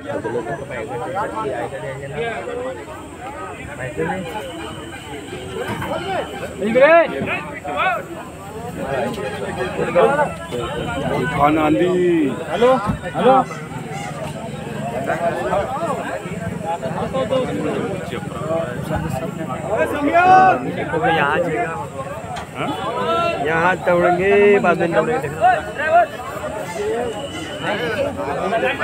खान आंधी। Hello hello यहाँ दौड़ेंगे बाद में दौड़ेंगे।